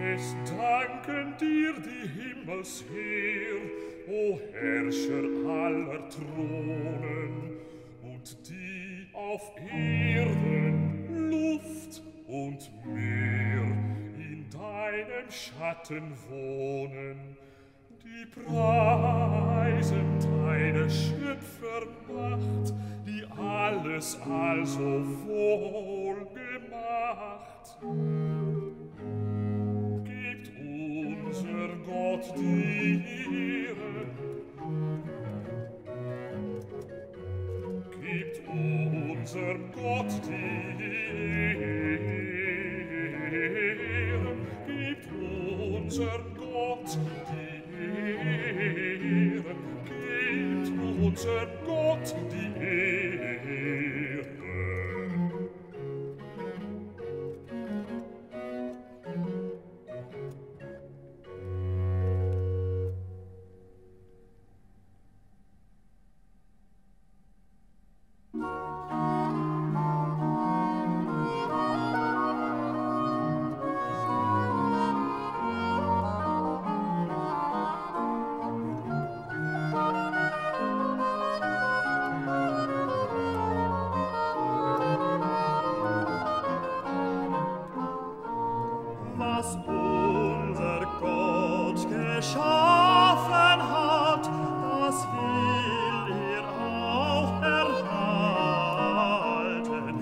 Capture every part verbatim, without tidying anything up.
Es danken dir die Himmelsheer, o Herrscher aller Thronen, und die auf Erden, Luft und Meer in deinem Schatten wohnen, die preisen deine Schöpfermacht, die alles also wohl gemacht. Gebt unser Gott die Ehre, gebt unserem Gott die Ehre, gebt unserem Gott die Ehre, gebt unserem Gott die Ehre. Was unser Gott geschaffen hat, das will er auch erhalten,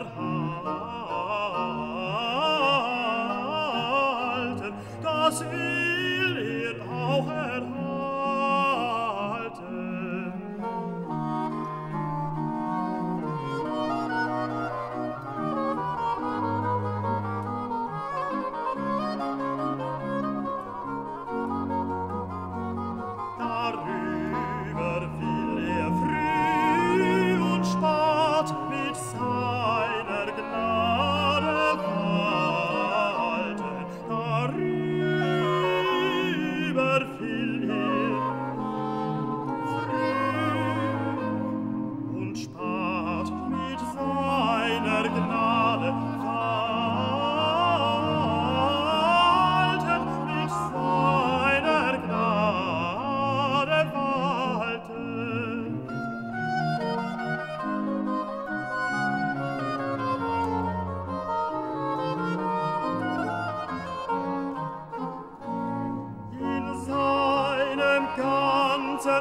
erhalten. Das will er auch erhalten. Darüber will er früh und spät mit seiner Gnade walten. Darüber will er früh und spät mit seiner Gnade walten, mit seiner Gnade walten. In seinem ganzen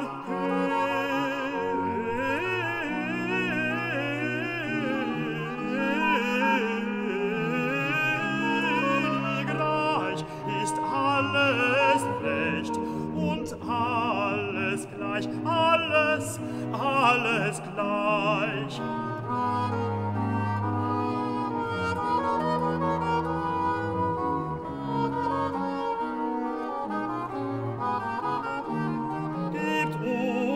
Königreich ist alles recht und alles gleich, alles, alles gleich. Gebt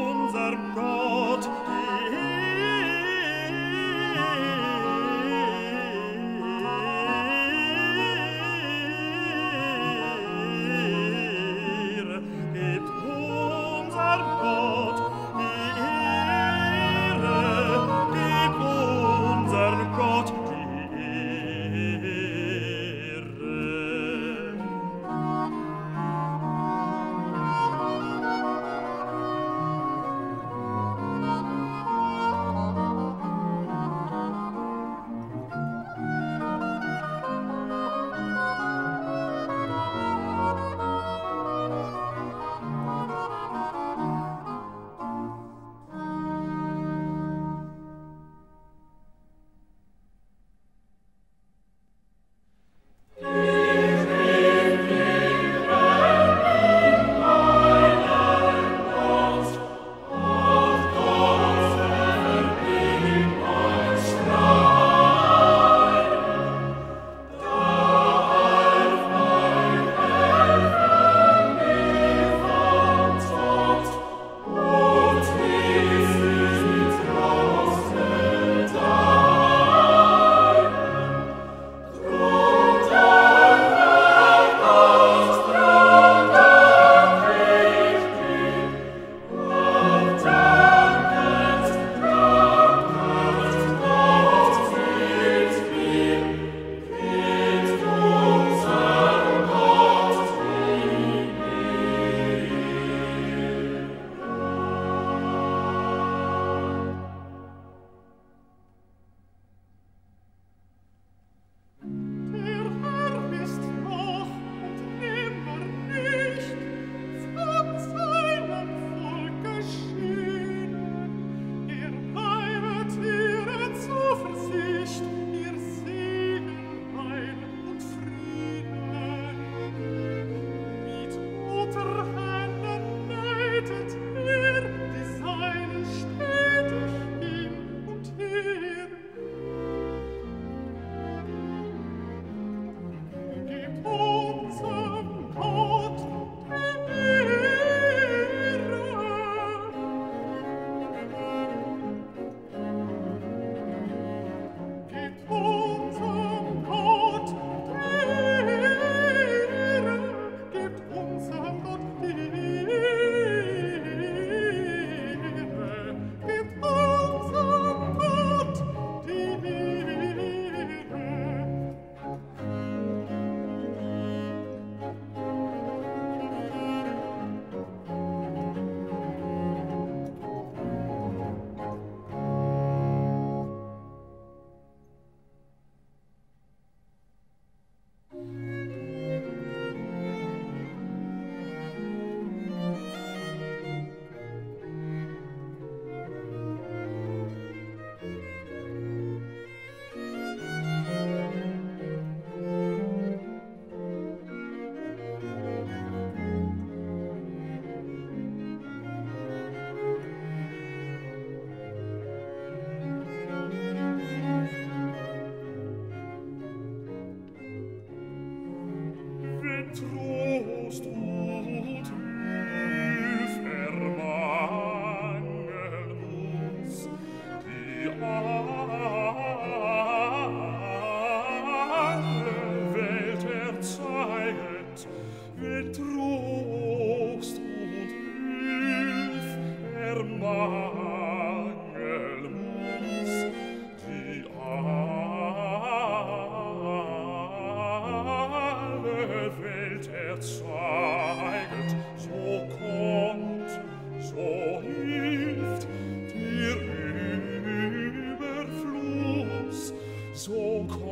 Trost und Hilf ermangeln muss, die alle Welt erzeiget, will Trost und Hilf ermangeln muss, die alle Welt erzeiget, so kommt, so hilft dir Überfluss, so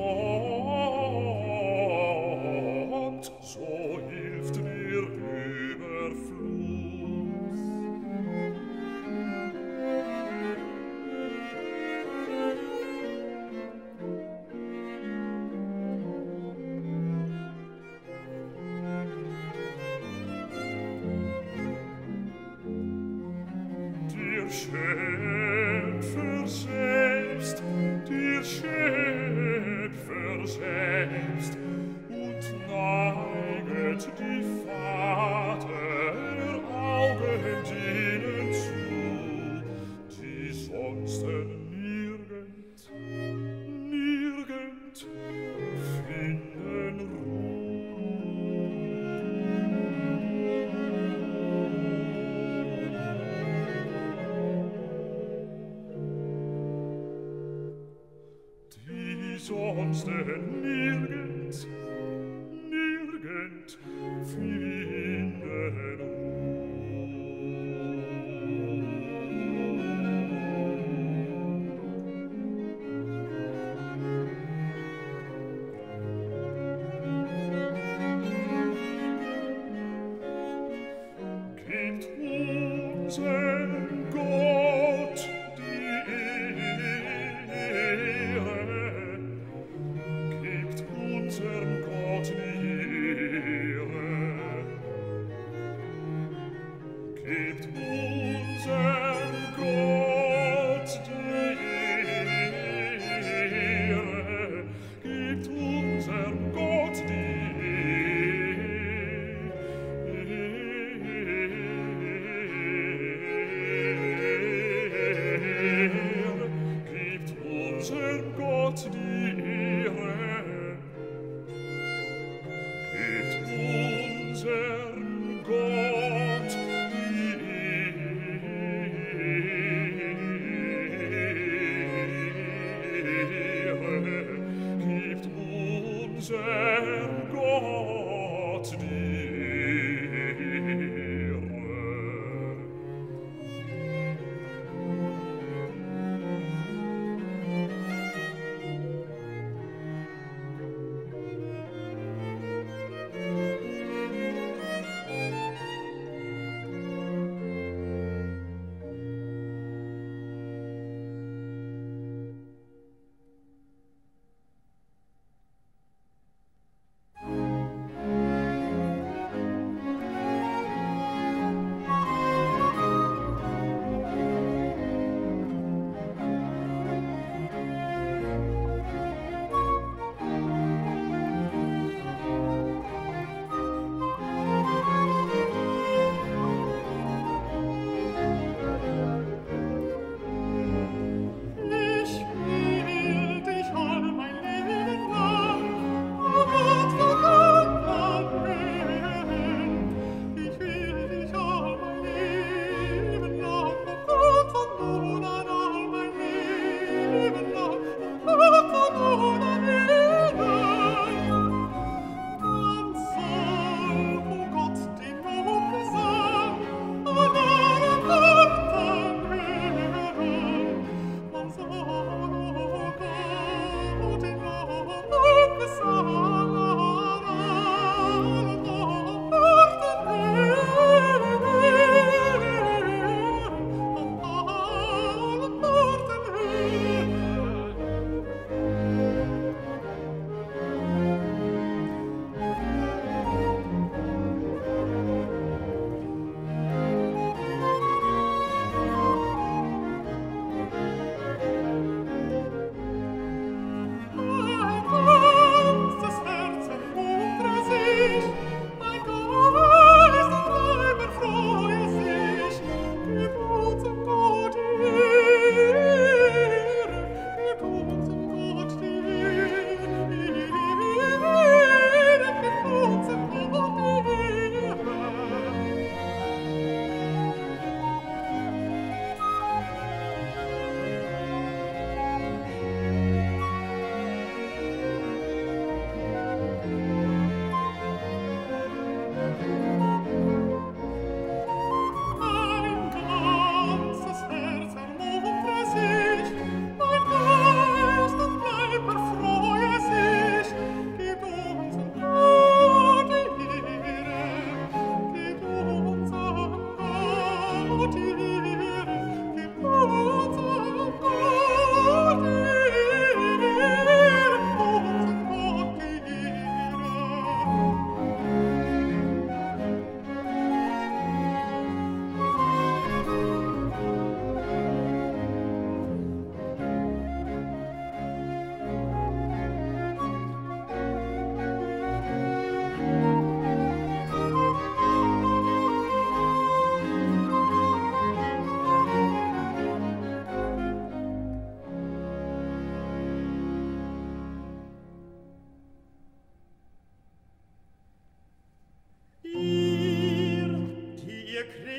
kommt, so hilft dir Überfluss. Dir Schöpfer selbst, dir Schöpfer selbst, und neiget die Vateraugen denen zu, die sonst nirgend, nirgend finden die sonst nirgend, nirgend finden Gebt unserem Gott die Ehre, gebt unserem Gott die Ehre, gebt unserem Gott die Ehre, gebt unserem Gott die Ehre, gebt unserem Gott die Ehre, gebt unserem Gott die Ehre.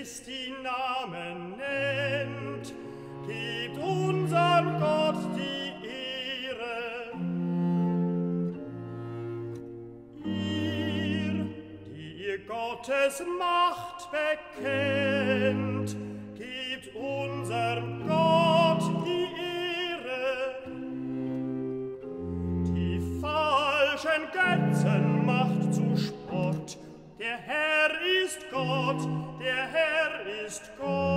Christi Namen nennt, gebt unserem Gott die Ehre. Ihr, die ihr Gottes Macht bekennt, gebt unserem Gott die Ehre. Die falschen Götzen macht zu Spott, der Herr ist Gott, der Herr ist Gott.